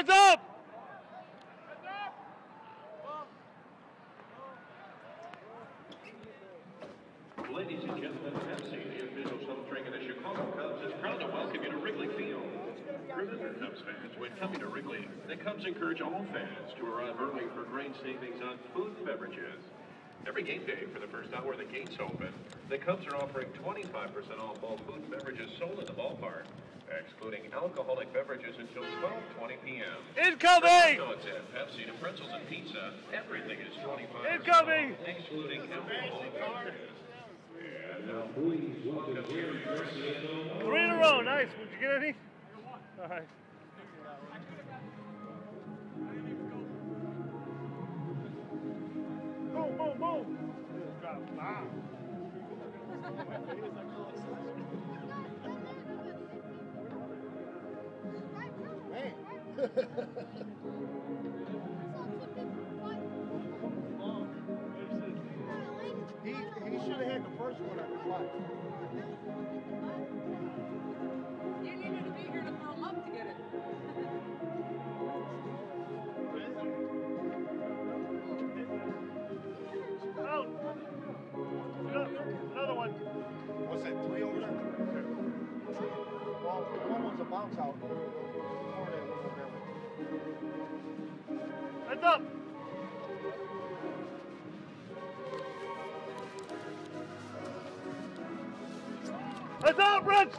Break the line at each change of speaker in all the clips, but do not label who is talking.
Heads up!
Ladies and gentlemen, Pepsi, the official soft drink of the Chicago Cubs, is proud to welcome you to Wrigley Field. Remember, Cubs fans, when coming to Wrigley, the Cubs encourage all fans to arrive early for great savings on food and beverages. Every game day, for the first hour the gates open, the Cubs are offering 25% off all food and beverages sold in the ballpark, excluding alcoholic beverages until 12:20 p.m.
Incoming!
Dogs and Pepsi to pretzels and pizza, everything is 25%.
Incoming!
Excluding alcoholic beverages.
Three in a row, nice. Did you get any? All right. Boom, boom, boom. Wow.
Man. He should have had the first one at the flat.
You needed to be here to throw him up to get it.
Out. Another one.
What's that, 3 over there? Well, one was a bounce out.
Heads up. Heads up, Rich!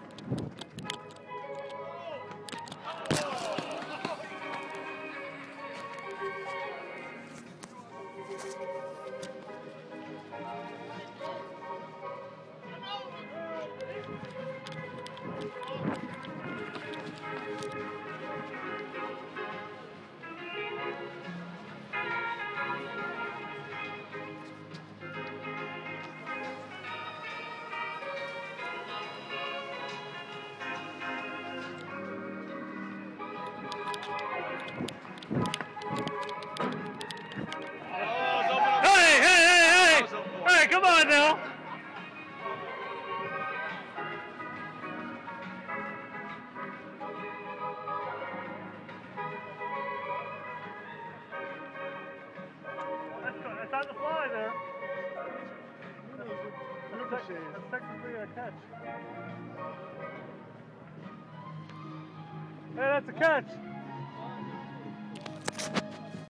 Hey, come on now. That's on the fly there. That's technically a catch. Hey, that's a catch.